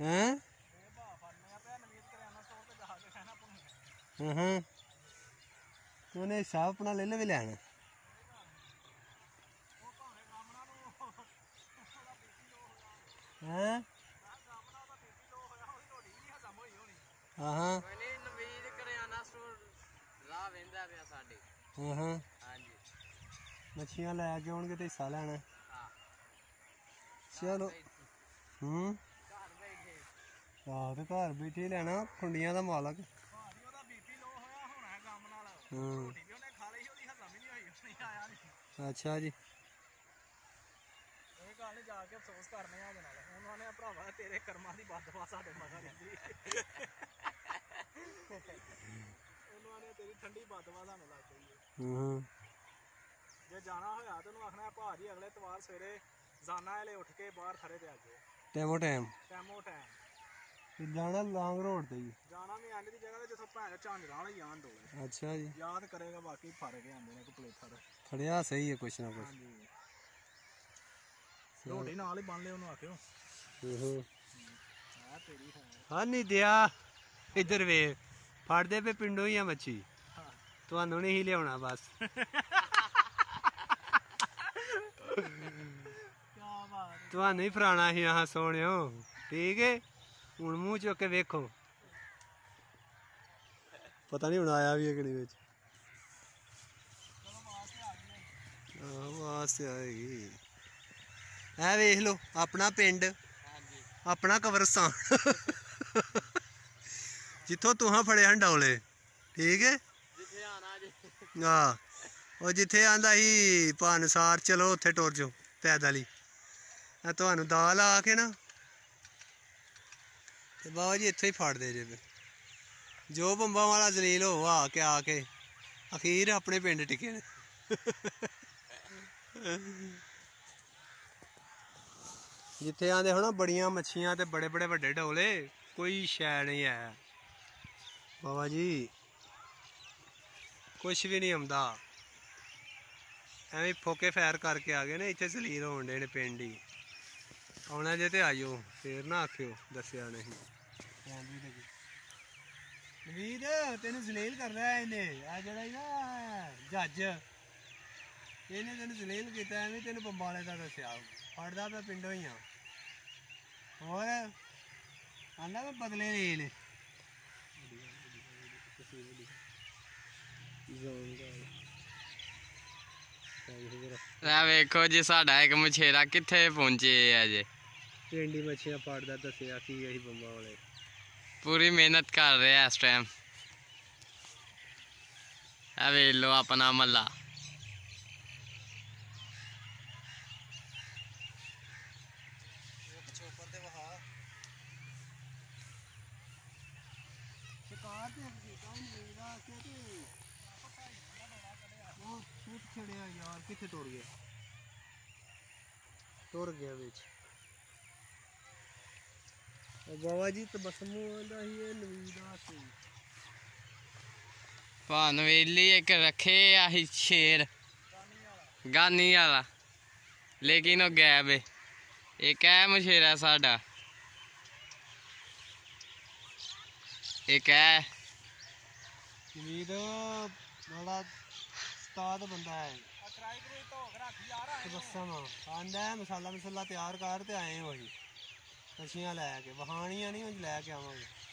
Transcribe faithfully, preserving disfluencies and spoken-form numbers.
हैं हाँ उन्हें हिस्सा अपना ले ले भी लैना हैं हाँ हाँ हाँ मच्छियां लैके आउणगे ते हिस्सा लैना चलो हूं आहो ते घर बैठे लैना खुंडियां दा मालक अच्छा जी जाके अफसोस करने उन्होंने भरावा तेरे कर्मा की बददुआ साडे मगर उन्होंने तेरी ठंडी बददुआ सानू लग गई है जे जाना होया ते आखना भाजी अगले इतवार सवेरे जाना है उठ के बाहर खड़े ते आगे टाइमो टाइम टाइमो टाइम जाना लॉन्ग रोड ते जाना भी एंड दी जगह ते जिथों भैन झांजरा वाले जान दो अच्छा जी याद करेगा बाकी फर्क है आंदे ने को प्लेथर खड़िया सही है कुछ ना कुछ रोटी नाल ही बन ले उन्होंने आखियो हाँ नहीं दिया इधर वे फड़ते पे पिंडों ही मच्छी तुहानू नहीं लिया बस तुहानू ही फराना ही यहाँ सोने ठीक है हूँ मूँह चुक के वेखो पता नहीं हूँ आया भी है कि नहीं वास्ते आएगी है वेख लो अपना पिंड अपना कब्रस्तान जिथों तुहां फड़े हन डौले ठीक है हाँ और जिथे आंदा ही पानसार चलो उत्थे टुर जाओ पैदल ही तुहानू दाल आ के ना ते बाबा जी इत्थे ही फड़ दे जे जो बंबा वाला जलील हो आके आके अखीर अपने पिंड टिके ने जिथे आंदे हो ना बड़ियां मच्छियां ते बड़े बड़े वड्डे डोले कोई शै नहीं है बाबा जी कुछ भी नहीं आंदा एवं फोके फैर करके आ गए ने इत्थे जलील होन डे ने पिंड ही आना जे ते आइयो फिर ना आखियो दस्या नहीं नवीद तेन जलील कर रहा है इन्हें आ जड़ा ना जज इन्हें तेन जलील किया एवं तेन बंबा वाले का दस्या फड़दा पे पिंडों ही आ और आंदा मैं बदले ले ले वेखो जी साडा एक मछेरा किथे पहुंचे है जे पिंडी मछियां फड़दा दस्या कि यही बंबा वाले पूरी मेहनत कर रहे हैं इस टाइम वे लो अपना मल्ला यार किथे टुर गया टुर गया बिच बाबा जी तबसमू आंदा ही है नवीदा से भान वेली एक रखे आही शेर गानी वाला लेकिन वो गैब है एक है मछेरा साडा एक है नवीद बड़ा उस्ताद बंदा है तबसम आंदा है मसाला मसाला तैयार कर ते आए वही मछियां लैके वहानियां नहीं लैके आवांगे।